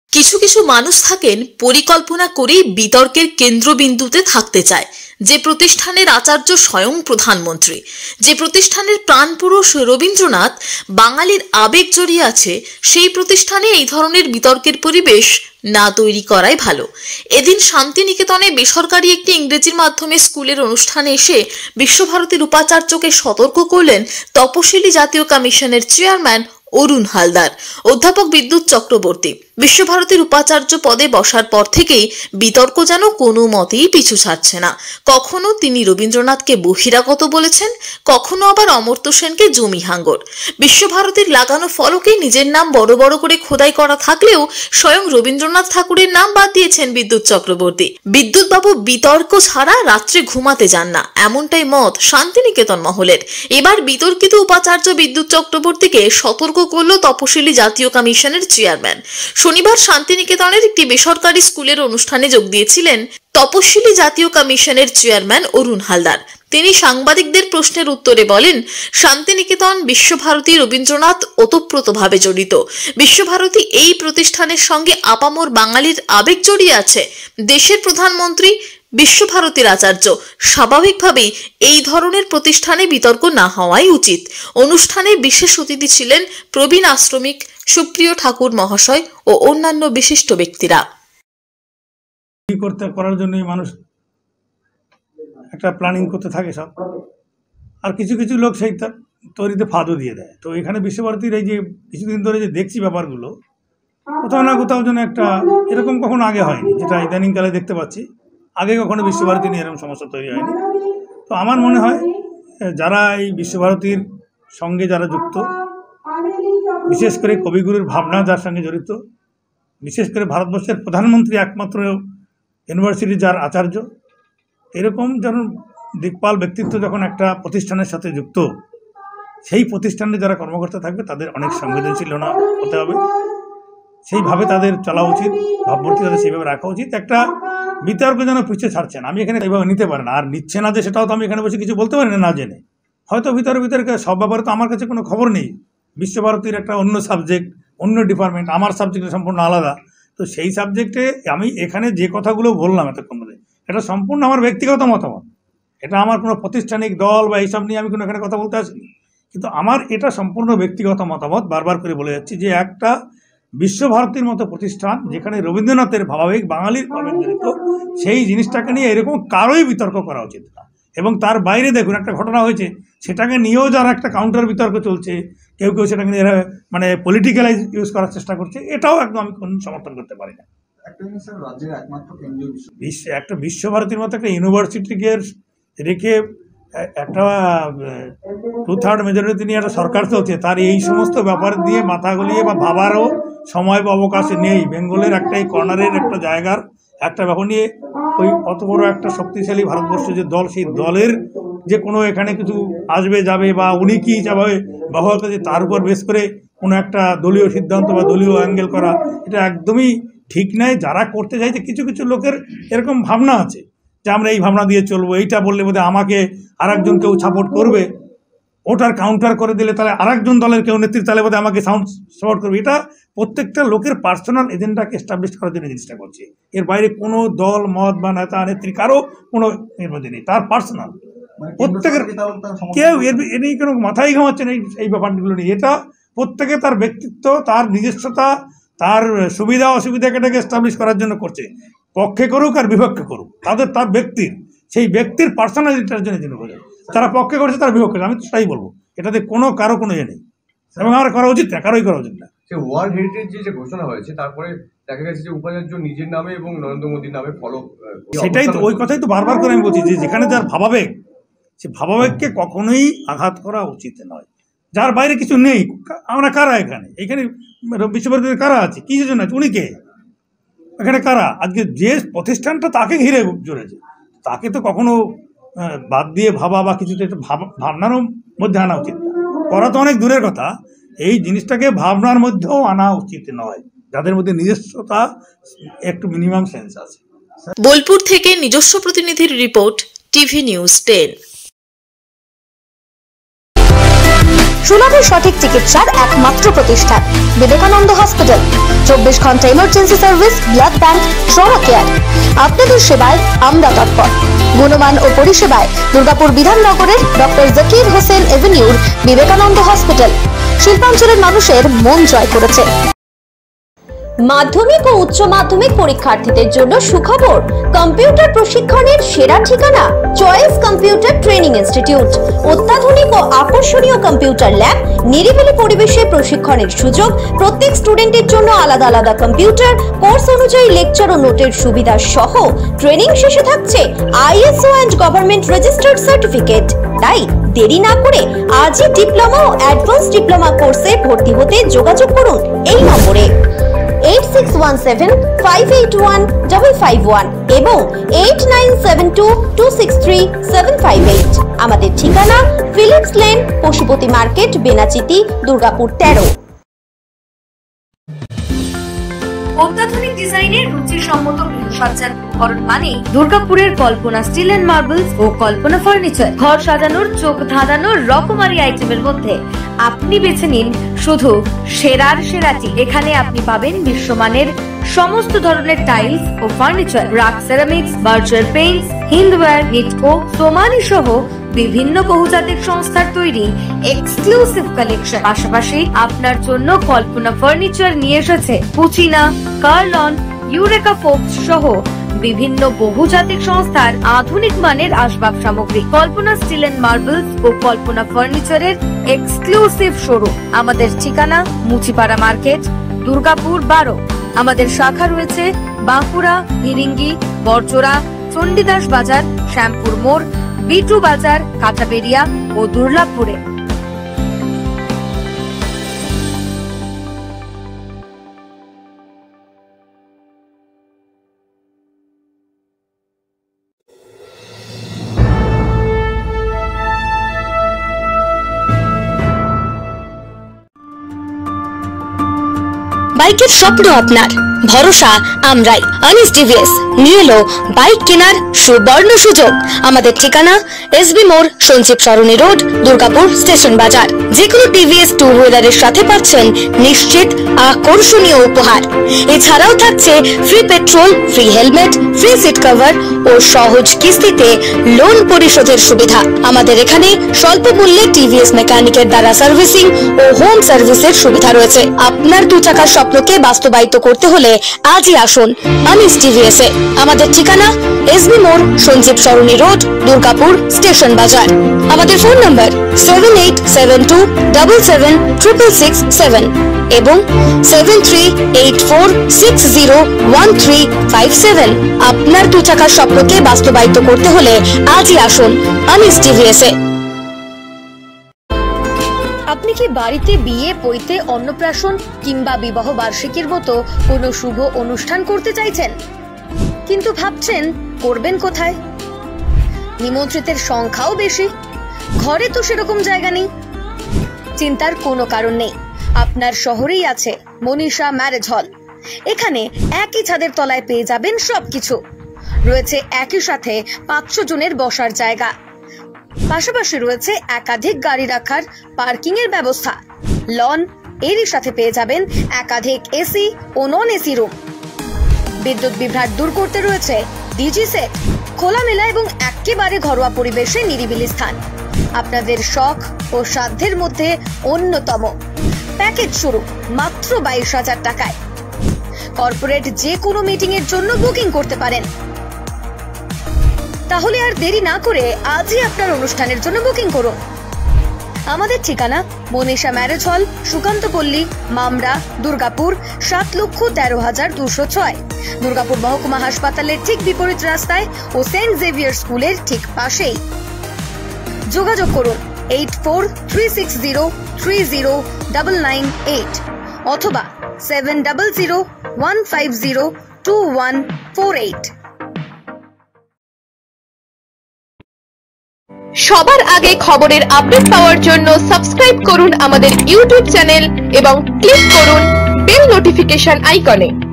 কিছু কিছু মানুষ থাকেন পরিকল্পনা করেই বিতর্কের কেন্দ্রবিন্দুতে থাকতে চায়। যে প্রতিষ্ঠানের আচার্য স্বয়ং প্রধানমন্ত্রী, যে প্রতিষ্ঠানের প্রাণপুরুষ রবীন্দ্রনাথ, বাঙালির আবেগ জড়িয়ে আছে, সেই প্রতিষ্ঠানে এই ধরনের বিতর্কের পরিবেশ না তৈরি করাই ভালো। এদিন শান্তিনিকেতনে বেসরকারি একটি ইংরেজি মাধ্যমে স্কুলের অনুষ্ঠানে এসে বিশ্বভারতীর উপাচার্যকে সতর্ক করলেন তপশিলি জাতীয় কমিশনের চেয়ারম্যান অরুণ হালদার। অধ্যাপক বিদ্যুৎ চক্রবর্তী বিশ্বভারতীর উপাচার্য পদে বসার পর থেকেই বিতর্ক যেন কোনো মতেই পিছু ছাড়ছে না। কখনো তিনি রবীন্দ্রনাথকে বহিরাগত বলেছেন, কখনো আবার অমর্ত্য সেনকে জমি হাঙ্গর। বিশ্বভারতীর লাগানো ফলকে নিজের নাম বড় বড় করে খোদাই করা থাকলেও স্বয়ং রবীন্দ্রনাথ ঠাকুরের নাম বাদ দিয়েছেন বিদ্যুৎ চক্রবর্তী। বিদ্যুৎবাবু বিতর্ক ছাড়া রাত্রে ঘুমাতে যান না, এমনটাই মত শান্তিনিকেতন মহলের। এবার বিতর্কিত উপাচার্য বিদ্যুৎ চক্রবর্তীকে সতর্ক করল তপশিলি জাতীয় কমিশনের চেয়ারম্যান। শনিবার শান্তিনিকেতনের একটি বেসরকারি স্কুলের অনুষ্ঠানে যোগ দিয়েছিলেন তপশিলি জাতীয় কমিশনের চেয়ারম্যান অরুণ হালদার। তিনি সাংবাদিকদের প্রশ্নের উত্তরে বলেন, শান্তিনিকেতন বিশ্বভারতী রবীন্দ্রনাথ ওতপ্রোতভাবে জড়িত। বিশ্বভারতী এই প্রতিষ্ঠানের সঙ্গে আপামর বাঙালির আবেগ জড়িয়ে আছে। দেশের প্রধানমন্ত্রী বিশ্বভারতীর আচার্য, স্বাভাবিকভাবেই এই ধরনের প্রতিষ্ঠানে বিতর্ক না হওয়াই উচিত। অনুষ্ঠানে বিশেষ অতিথি ছিলেন প্রবীণ আশ্রমিক সুপ্রিয় ঠাকুর মহাশয় ও অন্যান্য বিশিষ্ট ব্যক্তিরা। করার জন্য মানুষ একটা প্ল্যানিং করতে থাকে সব, আর কিছু কিছু লোক সেই তৈরিতে ফাঁদও দিয়ে দেয়। তো এখানে বিশ্বভারতীর এই যে কিছুদিন ধরে যে দেখছি ব্যাপারগুলো, কোথাও না কোথাও যেন একটা এরকম কখনো আগে হয়নি, যেটা ইদানিংকালে দেখতে পাচ্ছি। আগে কখনো বিশ্বভারতী নিয়ে এরকম সমস্যা তৈরি হয়নি। তো আমার মনে হয় যারা এই বিশ্বভারতীর সঙ্গে যারা যুক্ত, বিশেষ করে কবিগুরুর ভাবনা যার সঙ্গে জড়িত, বিশেষ করে ভারতবর্ষের প্রধানমন্ত্রী একমাত্র ইউনিভার্সিটি যার আচার্য, এরকম যেন দিকপাল ব্যক্তিত্ব যখন একটা প্রতিষ্ঠানের সাথে যুক্ত, সেই প্রতিষ্ঠানে যারা কর্মকর্তা থাকবে তাদের অনেক সংবেদনশীল হতে হবে। সেইভাবে তাদের চলা উচিত, ভাবমূর্তি তাদের সেইভাবে রাখা উচিত। একটা বিতর্ক যেন পিছিয়ে ছাড়ছেন, আমি এখানে এইভাবে নিতে পারি না। আর নিচ্ছে না যে সেটাও তো আমি এখানে বসে কিছু বলতে পারি না জেনে। হয়তো ভিতরে সব ব্যাপারে তো আমার কাছে কোনো খবর নেই। বিশ্বভারতীর একটা অন্য সাবজেক্ট, অন্য ডিপার্টমেন্ট, আমার সাবজেক্ট সম্পূর্ণ আলাদা। তো সেই সাবজেক্টে আমি এখানে যে কথাগুলো বললাম এতক্ষণ ধরে, এটা সম্পূর্ণ আমার ব্যক্তিগত মতামত। এটা আমার কোনো প্রাতিষ্ঠানিক দল বা এইসব নিয়ে আমি কোনো এখানে কথা বলতে আসিনি। কিন্তু আমার এটা সম্পূর্ণ ব্যক্তিগত মতামত। বারবার করে বলে যাচ্ছি যে একটা বিশ্বভারতীর মতো প্রতিষ্ঠান, যেখানে রবীন্দ্রনাথের ভাবাবেগ, বাঙালির ভাবাবেগ জড়িত, সেই জিনিসটাকে নিয়ে এরকম কারোই বিতর্ক করা উচিত না। এবং তার বাইরে দেখুন একটা ঘটনা হয়েছে, সেটাকে নিয়েও যারা একটা কাউন্টার বিতর্ক চলছে, কেউ কেউ সেটাকে নিয়ে মানে পলিটিক্যালাইজ ইউজ করার চেষ্টা করছে, এটাও একদম আমি কোনো সমর্থন করতে পারি না। একটা বিশ্বভারতীর মতো একটা ইউনিভার্সিটিকে রেখে একটা 2/3 মেজরিটি তিনি একটা সরকার চলছে, তার এই সমস্ত ব্যাপার দিয়ে মাথা গলিয়ে বা ভাবারও সময় বা অবকাশ নেই। বেঙ্গলের একটা এই কর্নারের একটা জায়গার একটা ব্যাপার নিয়ে ওই অত বড় একটা শক্তিশালী ভারতবর্ষের যে দল, সেই দলের যে কোনো এখানে কিছু আসবে যাবে বা উনি কি যাবে ব্যবহার করছে, তার উপর বেশ করে কোনো একটা দলীয় সিদ্ধান্ত বা দলীয় অ্যাঙ্গেল করা, এটা একদমই ঠিক নয়। যারা করতে চাইছে, কিছু কিছু লোকের এরকম ভাবনা আছে যে আমরা এই ভাবনা দিয়ে চলবো, এইটা বললে বোধহয় আমাকে আরেকজন কেউ সাপোর্ট করবে, ওটার কাউন্টার করে দিলে তাহলে আরেকজন দলের কেউ নেতৃত্ব তাহলে বোধহয় আমাকে সাপোর্ট করবে। এটা প্রত্যেকটা লোকের পার্সোনাল এজেন্ডাকে এস্টাবলিশ করার জন্য জিনিসটা করছে। এর বাইরে কোনো দল মত বা নেতা নেত্রী কারো কোনো এর মধ্যে নেই, তার পার্সোনাল প্রত্যেকের। কেউ এর নিয়ে কোনো মাথায় ঘামাচ্ছে না এই ব্যাপারগুলো নিয়ে। এটা প্রত্যেকে তার ব্যক্তিত্ব, তার নিজস্বতা, তার সুবিধা অসুবিধাকে এস্টাবলিশ করার জন্য করছে। পক্ষে করুক আর বিপক্ষে করুক, তার ব্যক্তির সেই ব্যক্তির পার্সোনালিটির জন্য বোঝে। তারা পক্ষে করেছে, তার বিপক্ষে, আমি তো তাই বলবো। এটাতে কারো কোনো ইয়ে নেই এবং আমার করা উচিত না, কারোই করা উচিত না। ওয়ার্ল্ড হেরিটেজ যে ঘোষণা হয়েছে, তারপরে দেখা গেছে যে উপাচার্য নিজের নামে এবং নরেন্দ্র মোদীর নামে ফলো, সেটাই তো, ওই কথাই তো বারবার করে আমি বলছি যে যেখানে যার ভাবাবেগ, সে ভাবাবেগকে কখনোই আঘাত করা উচিত নয়। যার বাইরে কিছু নেই, আমরা কারা এখানে বিশ্বভারতীতে কারা আছে, কি জন্য আছে, উনি কে, এখানে কারা, আজকে যে প্রতিষ্ঠানটা তাকে ঘিরে জড়েছে, তাকে তো কখনো বাদ দিয়ে ভাবা বা কিছু ভাবনারও মধ্যে আনা উচিত না। করা তো অনেক দূরের কথা, এই জিনিসটাকে ভাবনার মধ্যেও আনা উচিত নয়, যাদের মধ্যে নিজস্বতা একটু মিনিমাম সেন্স আছে। বোলপুর থেকে নিজস্ব প্রতিনিধির রিপোর্ট, টিভি নিউজ 10। সুলভে সঠিক চিকিৎসার একমাত্র প্রতিষ্ঠান বিবেকানন্দ হসপিটাল। 24 ঘন্টা emergency service, blood bank, trauma care. আপনাদের সেবায় আমরা তৎপর। গুণমান ও পরিষেবায় দুর্গাপুর বিধাননগরের ডক্টর জাকির হোসেন এভিনিউর বিবেকানন্দ হসপিটাল শিল্পাঞ্চলের মানুষের মন জয় করেছে। মাধ্যমিক ও উচ্চ মাধ্যমিক পরীক্ষার্থীদের জন্য সুখবর, কম্পিউটার প্রশিক্ষণের সেরা ঠিকানা চয়েস কম্পিউটার ট্রেনিং ইনস্টিটিউট। অত্যাধুনিক ও আকর্ষণীয় কম্পিউটার ল্যাব, নিরিবিলি পরিবেশে প্রশিক্ষণের সুযোগ, প্রত্যেক স্টুডেন্টের জন্য আলাদা আলাদা কম্পিউটার, কোর্স অনুযায়ী লেকচার ও নোটের সুবিধা সহ ট্রেনিং শেষে থাকছে ISO and government registered certificate. তাই দেরি না করে আজই ডিপ্লোমা ও অ্যাডভান্স ডিপ্লোমা কোর্সে ভর্তি হতে যোগাযোগ করুন এই নম্বরে 8617581551 এবং 8972263758। আমাদের ঠিকানা Philips lane, Pashupati market, Benachiti, Durgapur 13। অত্যাধুনিক ডিজাইনের রুচিসম্মত গৃহসজ্জার উপকরণ মানে দুর্গাপুরের কল্পনা স্টিল এন্ড মার্বেলস ও কল্পনা ফার্নিচার। ঘর সাজানোর, চোখ ধাঁধানোর রকমারি আইটেমের মধ্যে আপনি বেছে নিন শুধু সেরার সেরাটি। এখানে আপনি পাবেন বিশ্বমানের সমস্ত ধরনের টাইলস ও furniture, RAK ceramics, Berger paints, Hindware, Nitco, Somany সহ বিভিন্ন বহুজাতিক সংস্থার তৈরি এক্সক্লুসিভ কালেকশন। পাশাপাশি আপনার জন্য কল্পনা ফার্নিচার নিয়ে এসেছে পুচিনা, কার্লন, ইউরেকা ফোকস সহ বিভিন্ন বহুজাতিক সংস্থার আধুনিক মানের আসবাব সামগ্রী। কল্পনা স্টিল এন্ড মার্বেলস ও কল্পনা ফার্নিচারের এক্সক্লুসিভ শোরুম। আমাদের ঠিকানা মুচিপাড়া মার্কেট, দুর্গাপুর 12। আমাদের শাখা রয়েছে বাঁকুড়া, ফিরিঙ্গি, বড়জোড়া, চণ্ডীদাস বাজার, শ্যামপুর মোড়, বিটু বাজার, কাঁচাবেড়িয়া ও দুর্গাপুরে। বাইকের স্বপ্ন আপনার, ভরসা আমরাই। আনিস টিভিএস নিয়ে এলো বাইক কেনার সুবর্ণ সুযোগ। আমাদের ঠিকানা এসবি মোড়, সঞ্জীব সরণি রোড, দুর্গাপুর স্টেশন বাজার। যেকোনো টিভিএস টু হুইলারের সাথে পাচ্ছেন নিশ্চিত আকর্ষণীয় উপহার। এছাড়াও থাকছে free petrol, free helmet, free seat cover ও সহজ কিস্তিতে লোন পরিশোধের সুবিধা। আমাদের এখানে স্বল্প মূল্যে টিভিএস মেকানিকের দ্বারা সার্ভিসিং ও হোম সার্ভিসের সুবিধা রয়েছে। আপনার 2 চাকার স্বপ্নকে বাস্তবায়িত করতে হলে আজই আসুন আনিস টিভিএস এ। আমাদের ঠিকানা এসবি মোড়, সঞ্জীব সরণি রোড, দুর্গাপুর স্টেশন বাজার। আমাদের ফোন নম্বর 7872776667 এবং 7384601357। আপনার 2 চাকার স্বপ্নকে বাস্তবায়িত করতে হলে আজই আসুন আনিস টিভিএস এ। আপনি কি বাড়িতে বিয়ে, পৈতে, অন্নপ্রাশন কিংবা বিবাহ বার্ষিকীর মতো কোনো শুভ অনুষ্ঠান করতে চাইছেন, কিন্তু ভাবছেন করবেন কোথায়? নিমন্ত্রিতের সংখ্যাও বেশি, ঘরে তো সেরকম জায়গা নেই। চিন্তার কোনো কারণ নেই, আপনার শহরেই আছে মনীষা ম্যারেজ হল। এখানে একই ছাদের তলায় পেয়ে যাবেন সবকিছু। রয়েছে একই সাথে 500 জনের বসার জায়গা, পাশাপাশি রয়েছে একাধিক গাড়ি রাখার পার্কিং এর ব্যবস্থা, লন। এরই সাথে পেয়ে যাবেন একাধিক এসি ও নন এসি রুম। বিদ্যুৎ বিভ্রাট দূর করতে রয়েছে ডিজি সেট। খোলামেলা এবং একেবারে ঘরোয়া পরিবেশে নিরিবিলি স্থান আপনাদের শখ ও সাধ্যের মধ্যে অন্যতম। প্যাকেজ শুরু মাত্র 22,000 টাকায়। কর্পোরেট যে কোনো মিটিং এর জন্য বুকিং করতে পারেন। তাহলে আর দেরি না করে আজই আপনার অনুষ্ঠানের জন্য বুকিং করুন। আমাদের ঠিকানা মনীষা ম্যারেজ হল, সুকান্তপল্লী, মামরা, দুর্গাপুর 7,13,206। দুর্গাপুর মহকুমা হাসপাতালের ঠিক বিপরীত রাস্তায় ও সেন্ট জেভিয়ার স্কুলের ঠিক পাশেই। যোগাযোগ করুন 8436030998 অথবা 7001502148। সবার আগে খবরের আপডেট পাওয়ার জন্য সাবস্ক্রাইব করুন আমাদের ইউটিউব চ্যানেল এবং ক্লিক করুন বেল নোটিফিকেশন আইকনে।